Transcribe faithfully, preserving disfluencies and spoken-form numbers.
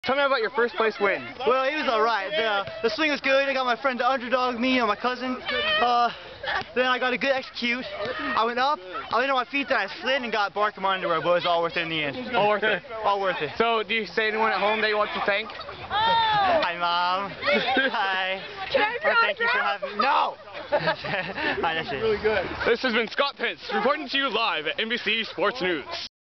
Tell me about your first place win. Well, it was alright. The, the swing was good. I got my friend to underdog me and my cousin. Uh, then I got a good execute. I went up, I went on my feet, then I slid and got barked in my underwear, but it was all worth it in the end. All worth it. All worth it. So, do you say anyone at home that you want to thank? Hi, Mom. Hi. Can I Or thank you for having me. No! Hi, that's it. Really good. This has been Scott Pence reporting to you live at N B C Sports News.